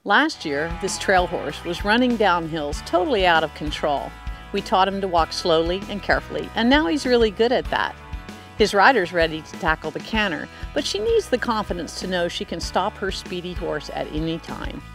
Last year, this trail horse was running down hills totally out of control. We taught him to walk slowly and carefully, and now he's really good at that. His rider's ready to tackle the canter, but she needs the confidence to know she can stop her speedy horse at any time.